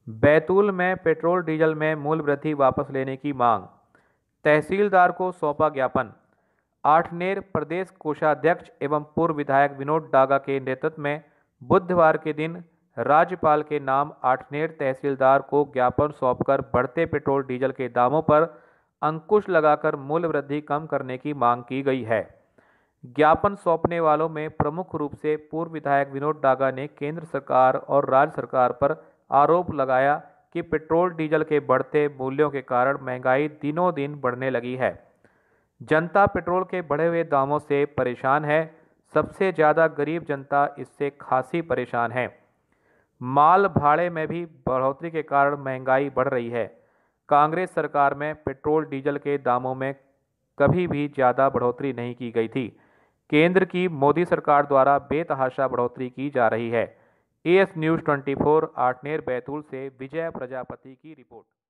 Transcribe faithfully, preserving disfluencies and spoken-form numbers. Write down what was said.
बैतूल में petrol diesel में मूल्य वृद्धि वापस लेने की मांग। तहसीलदार को सौंपा ज्ञापन। आठनेर प्रदेश कोषाध्यक्ष एवं पूर्व विधायक विनोद डागा के नेतृत्व में बुधवार के दिन राज्यपाल के नाम आठनेर तहसीलदार को ज्ञापन सौंपकर बढ़ते पेट्रोल डीजल के दामों पर अंकुश लगाकर मूल्य वृद्धि कम करने की मांग की गई है। ज्ञापन सौंपने वालों में प्रमुख रूप से पूर्व विधायक विनोद डागा ने केंद्र सरकार और राज्य सरकार पर आरोप लगाया कि पेट्रोल डीजल के बढ़ते मूल्यों के कारण महंगाई दिनों दिन बढ़ने लगी है। जनता पेट्रोल के बढ़े हुए दामों से परेशान है। सबसे ज़्यादा गरीब जनता इससे खासी परेशान है। माल भाड़े में भी बढ़ोतरी के कारण महंगाई बढ़ रही है। कांग्रेस सरकार में पेट्रोल डीजल के दामों में कभी भी ज़्यादा बढ़ोतरी नहीं की गई थी। केंद्र की मोदी सरकार द्वारा बेतहाशा बढ़ोतरी की जा रही है। एएस न्यूज़ चौबीस आठनेर बैतूल से विजय प्रजापति की रिपोर्ट।